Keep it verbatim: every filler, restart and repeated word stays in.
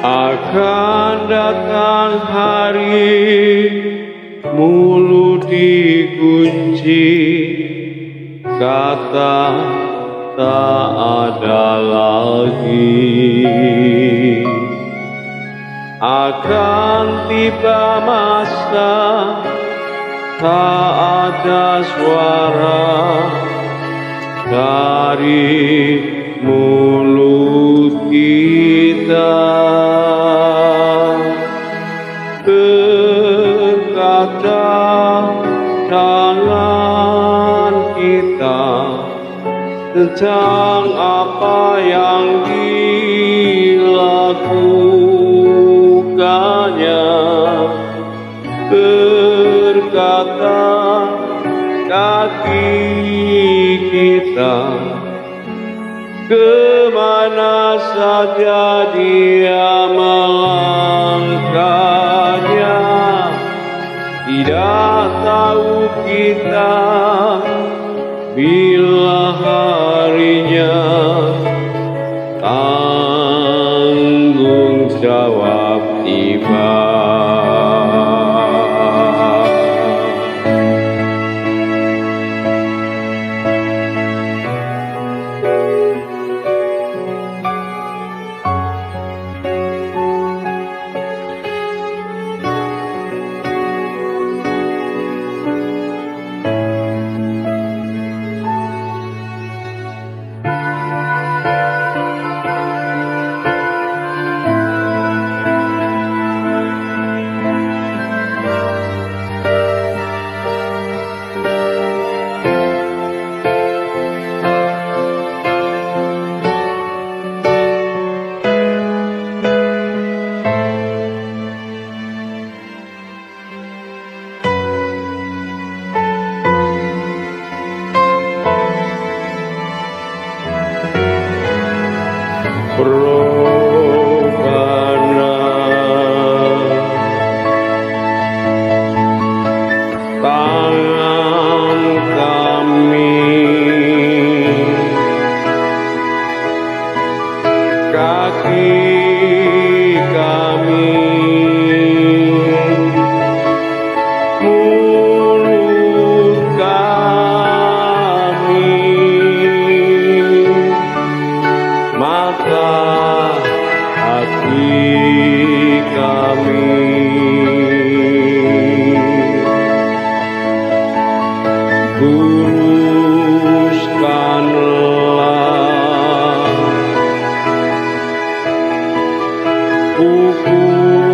Akan datang hari mulut dikunci, kata tak ada lagi. Akan tiba masa tak ada suara dari mulut kita, berkata tangan kita tentang apa yang dilakukannya, berkata kaki kita kemana saja dia melangkahnya. Tidak tahu kita bila harinya, tanggung jawab tiba. Rohana, tangan kami, kaki kami, mulut kami, mata hati kami, luruskanlah ukur